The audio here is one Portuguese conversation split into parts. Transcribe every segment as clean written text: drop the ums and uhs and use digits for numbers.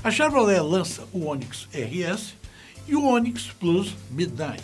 A Chevrolet lança o Onix RS e o Onix Plus Midnight.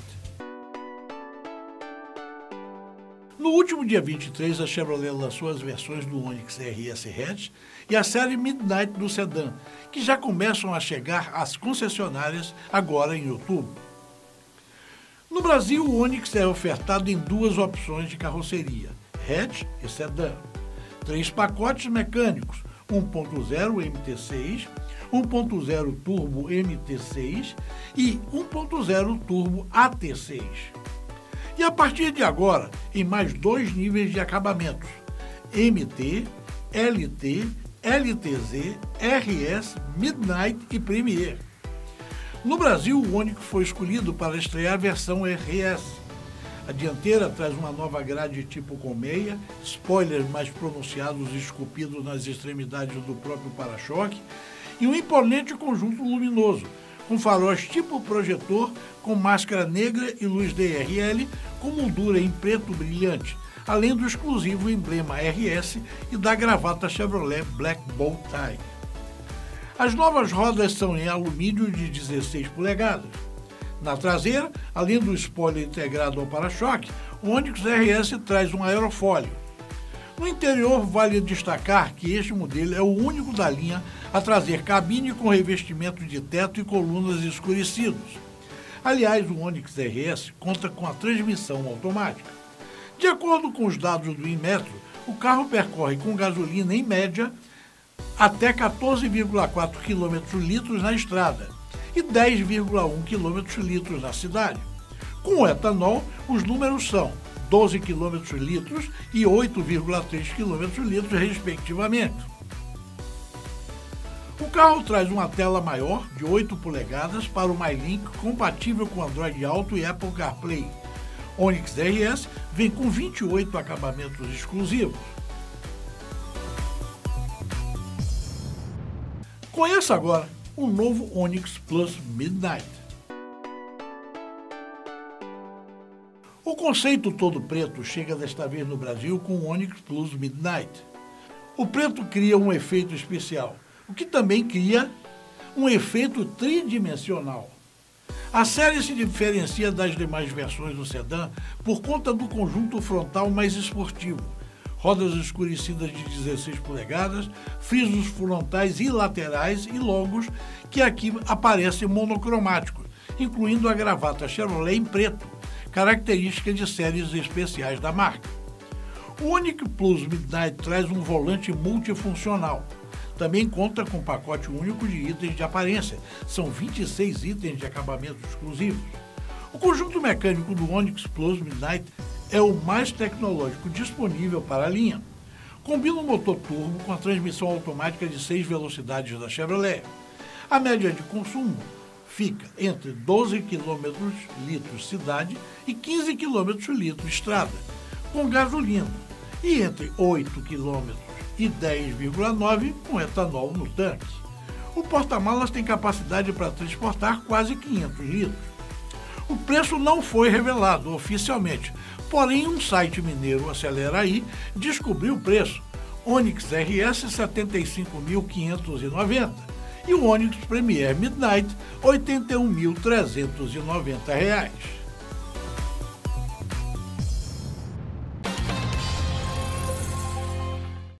No último dia 23, a Chevrolet lançou as versões do Onix RS Hatch e a série Midnight do sedã, que já começam a chegar às concessionárias agora em outubro. No Brasil, o Onix é ofertado em duas opções de carroceria, hatch e sedã. 3 pacotes mecânicos, 1.0 MT6, 1.0 Turbo MT6 e 1.0 Turbo AT6. E a partir de agora, em mais 2 níveis de acabamentos, MT, LT, LTZ, RS, Midnight e Premier. No Brasil, o Onix foi escolhido para estrear a versão RS. A dianteira traz uma nova grade tipo colmeia, spoilers mais pronunciados e esculpidos nas extremidades do próprio para-choque e um imponente conjunto luminoso, com faróis tipo projetor, com máscara negra e luz DRL, com moldura em preto brilhante, além do exclusivo emblema RS e da gravata Chevrolet Black Bow Tie. As novas rodas são em alumínio de 16 polegadas. Na traseira, além do spoiler integrado ao para-choque, o Onix RS traz um aerofólio. No interior, vale destacar que este modelo é o único da linha a trazer cabine com revestimento de teto e colunas escurecidos. Aliás, o Onix RS conta com a transmissão automática. De acordo com os dados do Inmetro, o carro percorre com gasolina em média até 14,4 km/litro na estrada e 10,1 km/litro na cidade. Com o etanol, os números são 12 km/litro e 8,3 km/litro, respectivamente. O carro traz uma tela maior de 8 polegadas para o MyLink compatível com Android Auto e Apple CarPlay. Onix RS vem com 28 acabamentos exclusivos. Conheça agora o novo Onix Plus Midnight. O conceito todo preto chega desta vez no Brasil com o Onix Plus Midnight. O preto cria um efeito especial, o que também cria um efeito tridimensional. A série se diferencia das demais versões do sedã por conta do conjunto frontal mais esportivo, rodas escurecidas de 16 polegadas, frisos frontais e laterais e logos que aqui aparecem monocromáticos, incluindo a gravata Chevrolet em preto, característica de séries especiais da marca. O Onix Plus Midnight traz um volante multifuncional. Também conta com pacote único de itens de aparência. São 26 itens de acabamentos exclusivos. O conjunto mecânico do Onix Plus Midnight é o mais tecnológico disponível para a linha. Combina um motor turbo com a transmissão automática de 6 velocidades da Chevrolet. A média de consumo fica entre 12 km/litro cidade e 15 km/litro estrada, com gasolina, e entre 8 km e 10,9 com etanol no tanque. O porta-malas tem capacidade para transportar quase 500 litros. O preço não foi revelado oficialmente, porém um site mineiro, Acelera.ai, descobriu o preço. Onix RS R$ 75.590 e o Onix Premier Midnight R$ 81.390.